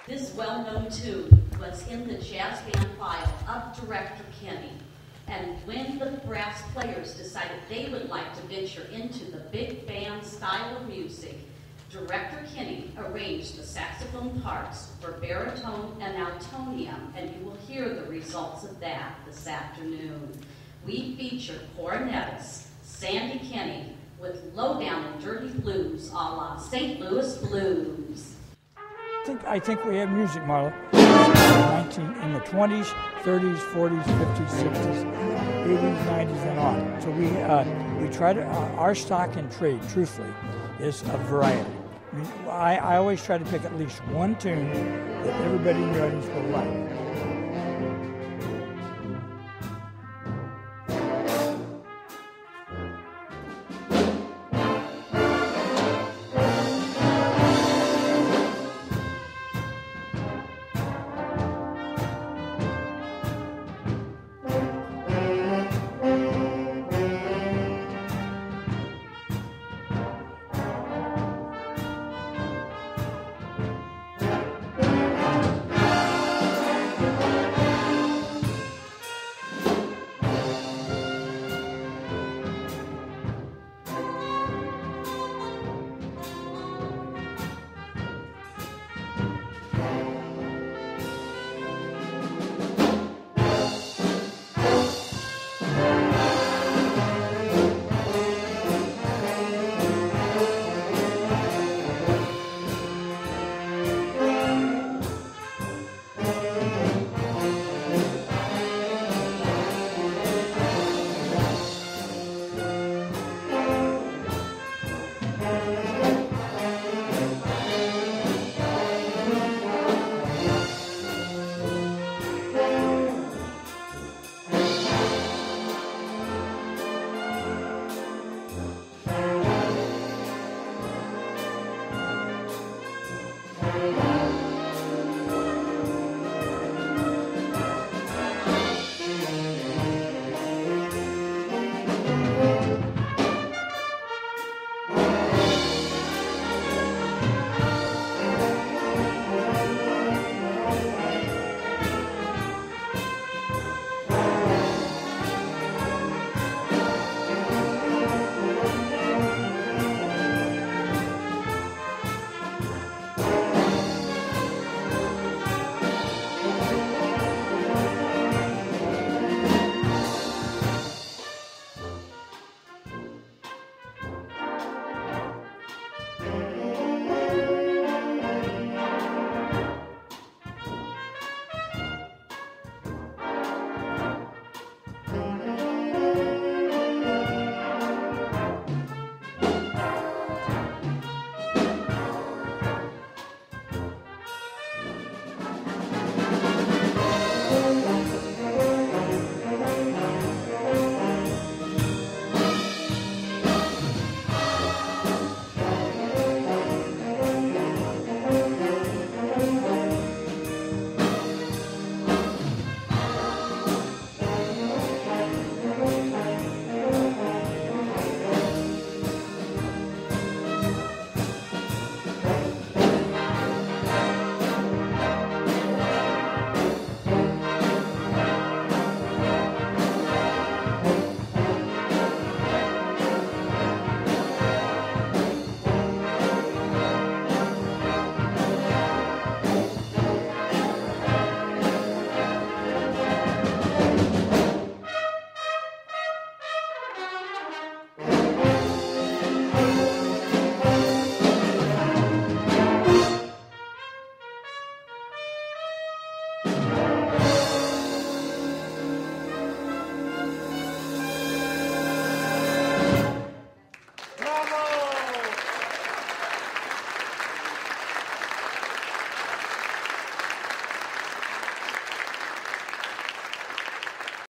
This well-known tune was in the jazz band file of Director Kenny. And when the brass players decided they would like to venture into the big band style of music, Director Kenny arranged the saxophone parts for baritone and altonium, and you will hear the results of that this afternoon. We feature cornetist Sandy Kenny with Lowdown and Dirty Blues a la St. Louis Blues. I think we have music, Marla, in the 20s, 30s, 40s, 50s, 60s, 80s, 90s, and on. So we try to, our stock and trade, truthfully, is a variety. I always try to pick at least one tune that everybody in the audience will like.